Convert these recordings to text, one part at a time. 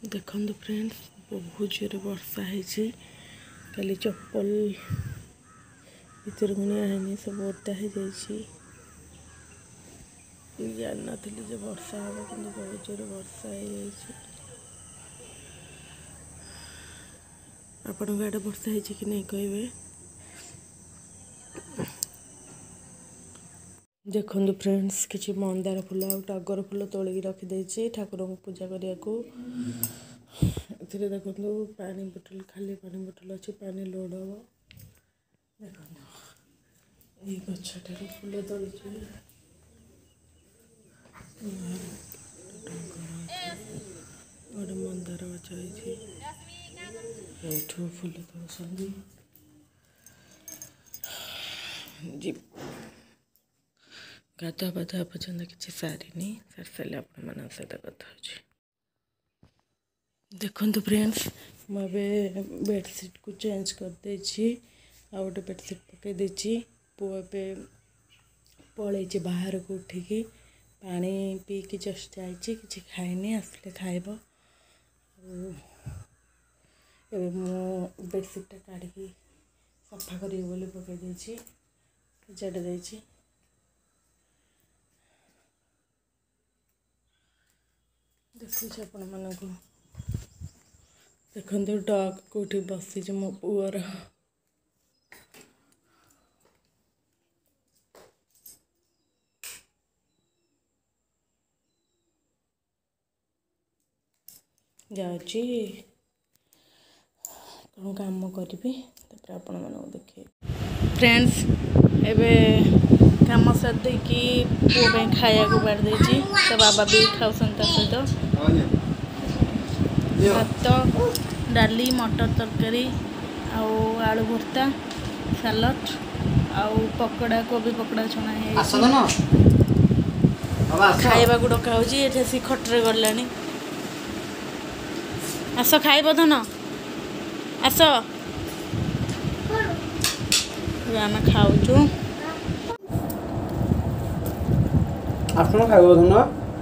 देखो फ्रेंड्स बहुत जोर वर्षा है। खाली चप्पल भर को नहीं सब ओदा हो जान नी वर्षा हम कि बहुत जोर वर्षा हो। आपण आड़े वर्षा है कि नहीं कहे। देखो फ्रेंड्स किसी मंदार फूल और टगर फूल तोलिक रखीदे ठाकुर को पूजा करने को। देखो पानी बोतल खाली पानी बोतल अच्छी पानी लोड हम। देखो ये गछटार फूल तोड़ी गोटे मंदार गछ है फूल तोड़ गाधुआ पाधुआ पर्यटन किसी सारिनी सारी सारे आपण मान सहित कथा हो। देखो फ्रेंड्स मुझे बेडसीट को चेंज करदे आ गोटे बेडसीट पकईदे। पुआ पे पलैची बाहर को उठिकी पानी पीकी जस्ट जाइए कि खाइनी आसले खाइब। मो बेडसीटा काढ़ी सफा करी बोली पकईदे सजाड़ी दे। देखुच आपण मानक देखो डग कौटी बसी मो पुअर जाऊँगी कौन काम करी आपण मानक देखे। फ्रेंड्स एबे काम साथ देकी पुओ खाया को बाड़ देती तो बाबा भी खाऊसन सहित भात डाली मटर तरकारी आलू भर्ता सालड आउ पकड़ा कोबी पकड़ा छुणा है खाइबा को डका होसी खटरे गलानी। आस खाइब धन आस आम खाऊचु आपण खाइब धन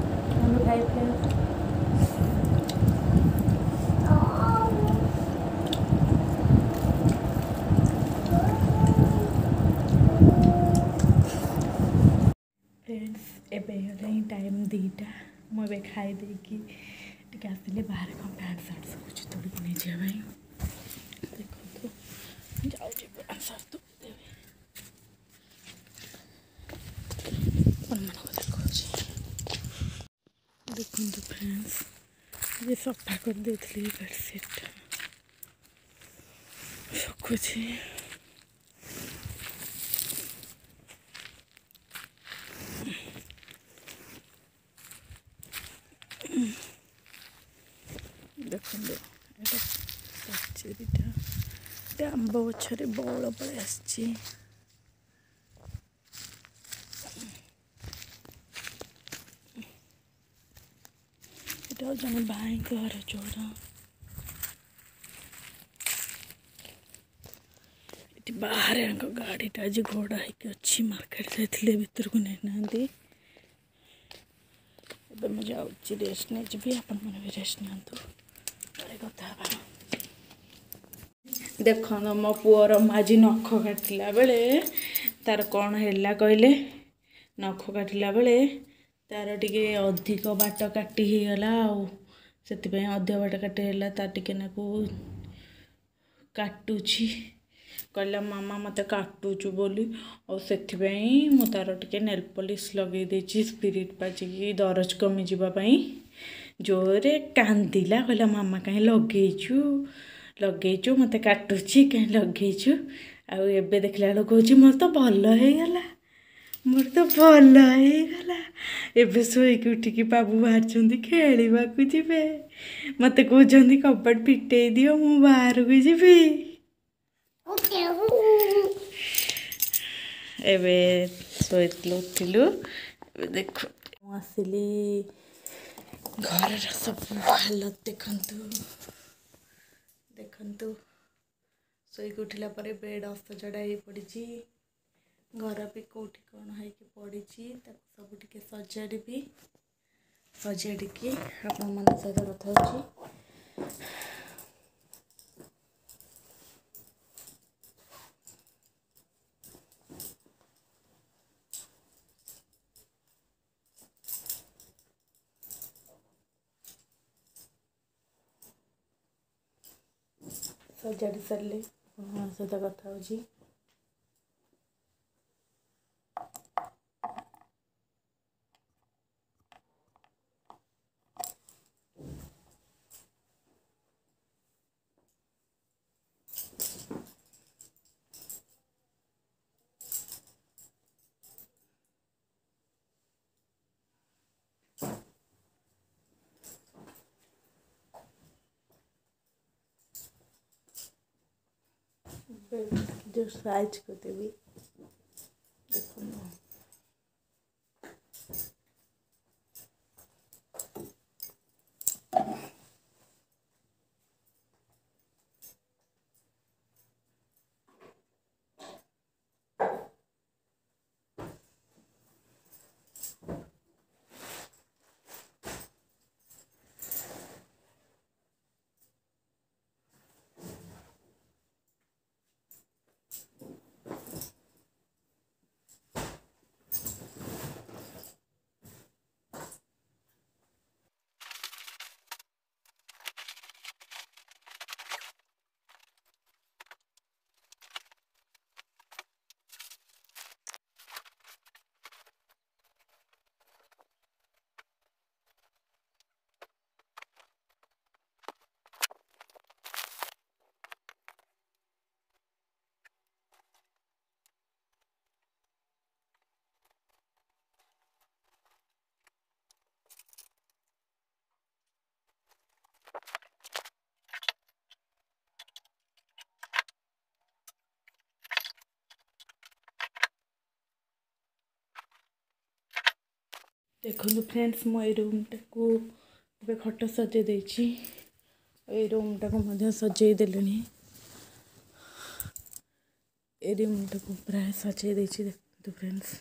एवं टाइम 2टा मुझे खाई देकी आसली बाहर कौन पैंट सार्ट सब तोड़ के नहीं जाए। देखो जाऊँगी पैंट सार्ट तोड़ देखो फ्रेंड्स ये सफा कर दे बेडसीट सुखुची। देखो पाचेरीटा आंब गछरे बौल पड़े आसची। जन भाई घर चोर ये बाहर गाड़ीटा आज घोड़ा होगी अच्छी मार्केट जाते भर को नहीं ना मुझे जाऊँगी रेस्ट नहीं जी आपण मैंने भी रेस्ट नियंतु कथा। देख मो पुअर आज नख काटला बेले तार कौन है कहले नख काटला बेले तार टिके अधिक बाट काटी गला से अधिक बाट काटिला तार टिके नाकू काटुची कहला मामा मत काटुचु बोली और से मु तार टिके नेल पॉलिश लगे देची स्पिरिट पाचिकी दरज कमी जावाई जोरे कांदिला कहला मामा कहीं लगेचु मत काटुची कहीं लगेचु आबे देखला बेलू कह मोर तो भल होगला मोर तो भल होगला एबे शोक उठिकी बाबू बाहर खेलवा को जी मत कहते कबाट फिटे दियो मु बाहर को जी एबे शोलु उठिलु देखो आसिली घर सब हालत देखंतु देखंतु शोक उठिला परे बेड अस्तजड़ा हो पड़ी घर भी कौटी कौन है पड़ी सब टे सजाड़ी सजाड़ी आपण मान सहित कथा। सजाड़ी सारे सहित कथा हो। जो साइज को देवी देखो देखो फ्रेंड्स मो रूम टाकू खट सजे देछि ए रूम टाकू सजे देलुनी ए रूम टाकू प्राय सजे देछि देखो फ्रेंड्स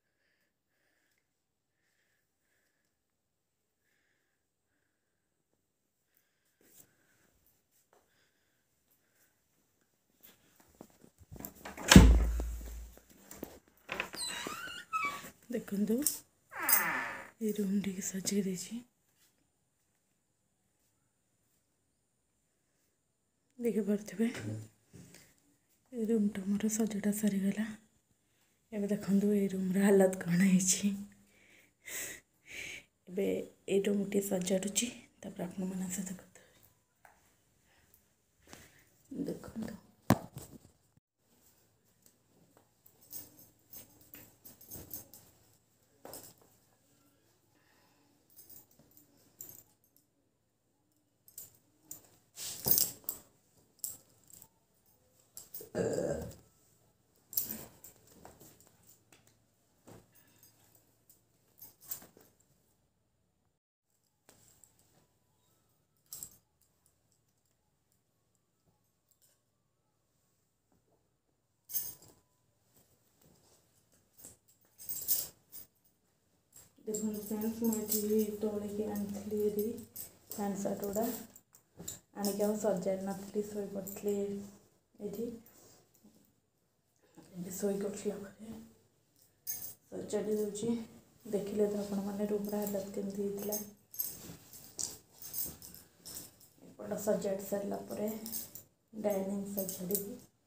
देखो ये रूम टी सजे देछि देखि पारे रूम टा मोर सजटा सरीगला एबे देखो ये रूम हालत कौन है ए रूम टी सजाड़ुची तापर आपण मन सहित कथा देखो देखो फ्रेंड्स मुझे तोड़े आनी पैंट सार्ट गुड़ा आणिक सजाड़ी नी शोई पड़ी ये शोक सजाड़ी दूसरी देखिले तो आपण मैंने रूम हालत केमती एपट सजाड़ी सारापर डाइनिंग सजाड़ी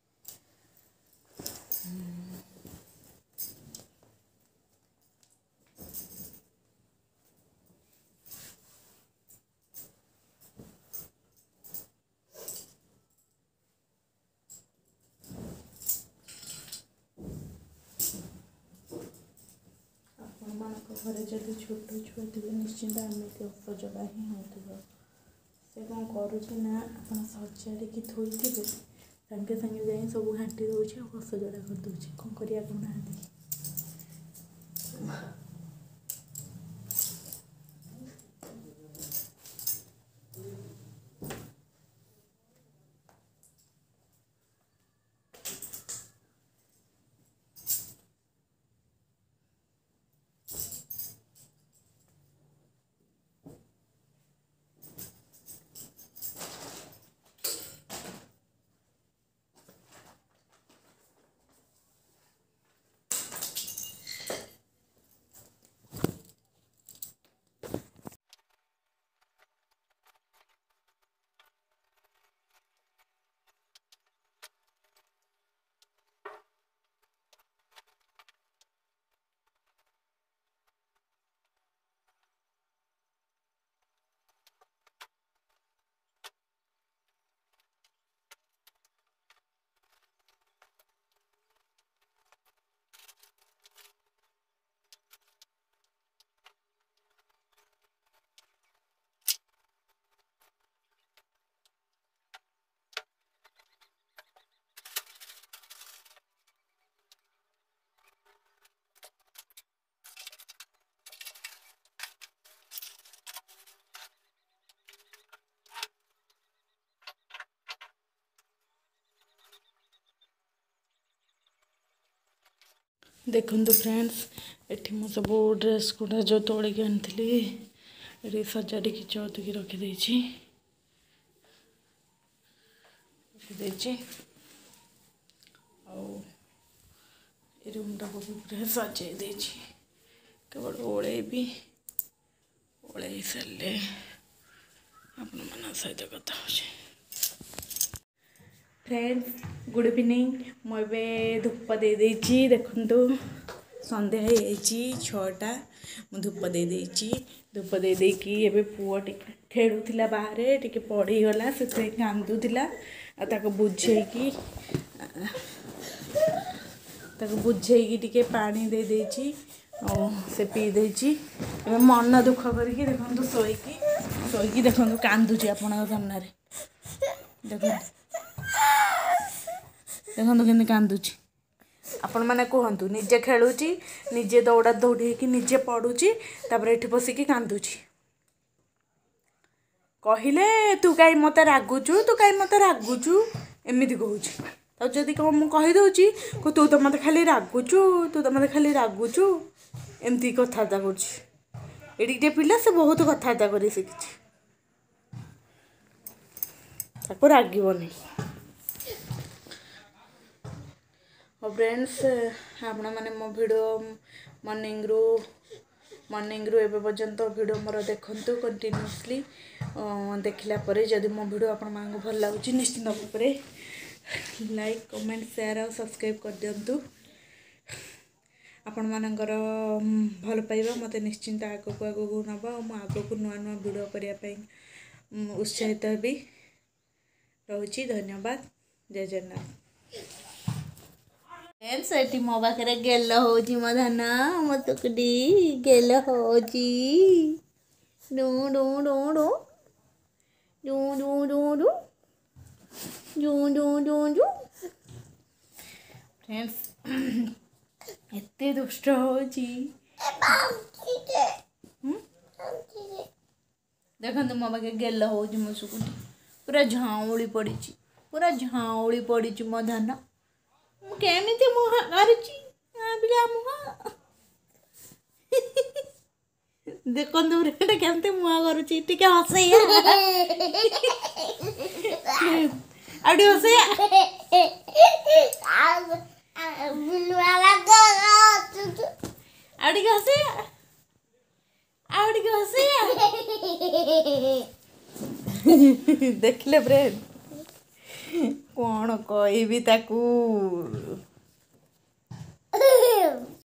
घरे जब छोट छुआ थे निश्चिंत आमती असजड़ा ही हो से कौन करुना आप सजाड़ी थोड़े सागे सागे जा सब घाटी दूसरी असजड़ा कर दूसरी कौन कर देखो फ्रेंड्स एठी मु सब ड्रेस गुड़ा जो तोड़ के आनी ये सजाड़ी चौथकी रखीदे रूमटा को भी पूरा सजाई दे केवल ओल्बी ओल सारे आपण मान सहित कथा हो फ्रेंड्स गुड इवनिंग मुझे धूप दे देखु संध्या हो 6टा मु धूप दे धूप दे देकी एबे पुओ टिके खेलुला बाहर टिके पड़ीगला से कांदुला बुझेकी टिके पानी दे देची से पी देची मन दुख करके देखो शोईकी देखो कांदुची आपण सामने देखो के कांदुची आपण मैंने कहतु निजे खेलुची निजे दौड़ा दौड़ी कि निजे पड़ुची तापर एठी बसिकी कांदुची कहले तू कहीं मत रागुचु तू कहीं मत रागुचु एमती कहूँ तो जदि कह मुझे कहीदे तू तो मत खाली रागुचु तू तो मत खाली रागुचु एमती कथबार्ता कर पिला से बहुत कथबार्ता कर शिखी रागबनी और फ्रेंड्स आपण मैंने मो वीडियो मॉर्निंग रू एबे पर्यंत वीडियो मोर देखंतु कंटिन्यूअसली देखला परे जदि मो वीडियो आपण मांग भल लागुची निश्चित भाव लाइक कमेंट शेयर और सब्सक्राइब कर दिंतु आपण मानकर भल पाइबा मते निश्चिंत आगक नबा और मु आगक नुआ नुआ वीडियो करने उत्साहित हेबी रोची धन्यवाद जय जगन्नाथ फ्रेंड्स एटी मो पाखे गेल हो मो धन मो तुकड़ी गेल हो डू डू डू डू डू डू डू डू डू डू डू डू फ्रेंड्स एते दुष्ट हो देखो मो पाखे गेल हो मो सुकुटी पूरा झाउली पड़ी मो धन केमिति मुह मारुची बिला मुह देखंतु रेटा केमते मुह करूची टिके हसैया आडी हसैया आडी हसैया देखले फ्रेंड कौन कहबी ताकू